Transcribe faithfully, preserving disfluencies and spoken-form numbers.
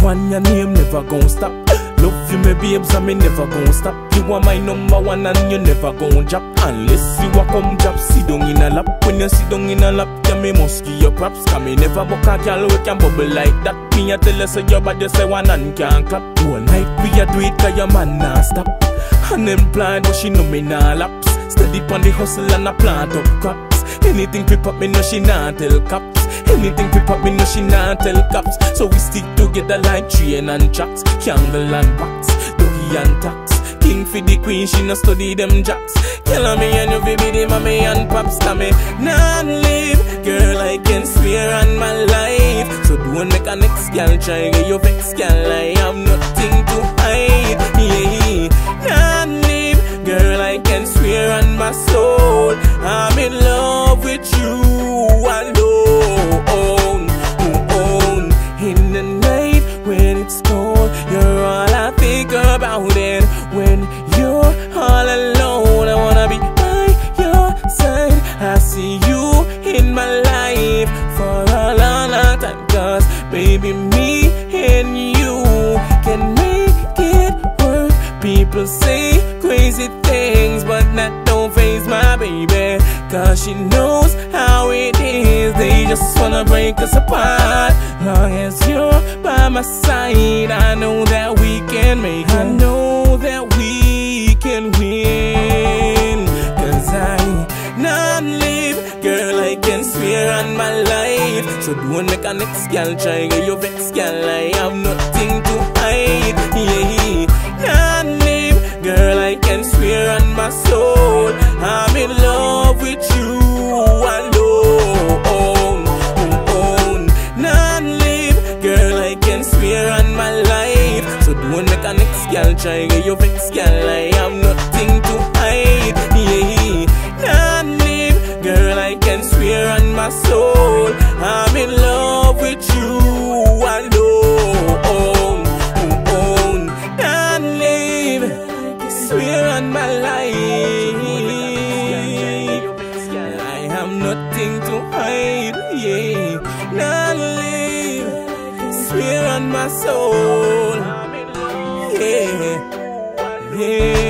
one, your name never gon' stop. Love you, my babes, and me never gon' stop. You are my number one and you never gon' drop. Unless you a come drop, sit down in a lap. When you sit down in a lap, yeah, me must give you props. Cause me never buck a girl we can bubble like that. Me a tell you say your body say one and can't clap. Whole night we a do it cause your man nah stop. Unemployed but she know me nah lapse. Steady pon the hustle and a plant up crops. Anything creep up me know she nah tell cops. Anything creep up me know she nah tell cops. So we stick together like train and tracks. Candle and box, doggy and tax. King for the queen, she no study them jacks. Tell me and you be the mommy and pops. Tell me nah live, girl I can swear on my life. So don't make a next girl try get your vex, girl. I have nothing to hide. Yeah, nah live, girl I can swear on my soul. I'm in love with you alone. Own in the night when it's cold, you're all I think about. It when you're all alone, I wanna be by your side. I see you in my life for a long, long time. Cause baby, me and you can make it work. People say crazy things, but that don't faze my baby. Cause she knows how it is. They just wanna break us apart. Long as you're by my side, I know that we can make it. I know that we can win. Cause I not live, girl, I can swear on my life. So don't make a next girl try get your vex, girl. I have nothing to hide. Yeah, not live, girl, I can swear on my soul. I'm in love with you alone. Not live, girl, I can swear on my life. So don't make a next girl try get your vex, girl. I have nothing to hide. Yeah, not live, girl, I can swear on my soul. I'm in love with you alone. Not live, swear on my life. I have nothing to hide. Yeah, not live, swear on my soul. Yeah, yeah.